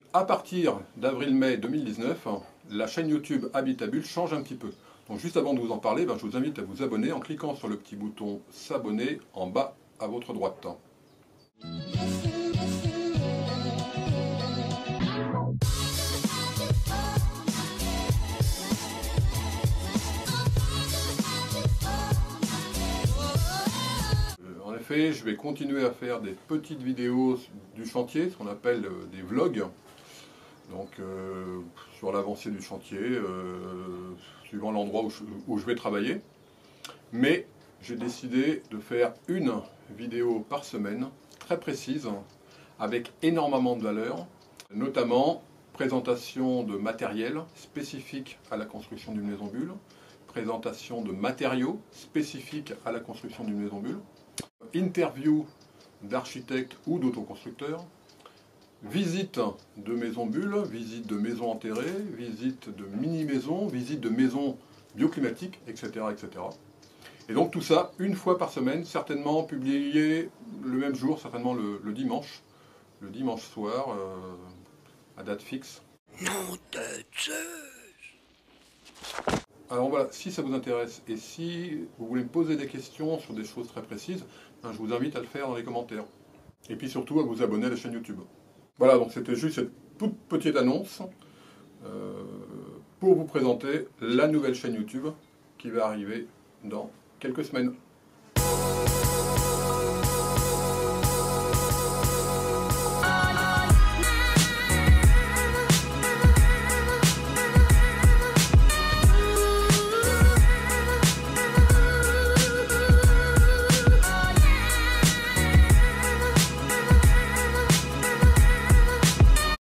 à partir d'avril-mai 2019, la chaîne YouTube Habitabule change un petit peu. Donc juste avant de vous en parler, je vous invite à vous abonner en cliquant sur le petit bouton s'abonner en bas à votre droite. En effet, je vais continuer à faire des petites vidéos du chantier, ce qu'on appelle des vlogs. Donc sur l'avancée du chantier, suivant l'endroit où je vais travailler. Mais j'ai décidé de faire une vidéo par semaine, très précise, avec énormément de valeur, notamment présentation de matériel spécifique à la construction d'une maison bulle, présentation de matériaux spécifiques à la construction d'une maison bulle, interview d'architectes ou d'autoconstructeurs, visite de maisons bulles, visite de maisons enterrées, visite de mini-maisons, visite de maisons bioclimatiques, etc., etc. Et donc tout ça, une fois par semaine, certainement publié le même jour, certainement le dimanche soir, à date fixe. Nom de Zeus! Alors voilà, si ça vous intéresse et si vous voulez me poser des questions sur des choses très précises, je vous invite à le faire dans les commentaires. Et puis surtout à vous abonner à la chaîne YouTube. Voilà, donc c'était juste cette toute petite annonce pour vous présenter la nouvelle chaîne YouTube qui va arriver dans quelques semaines.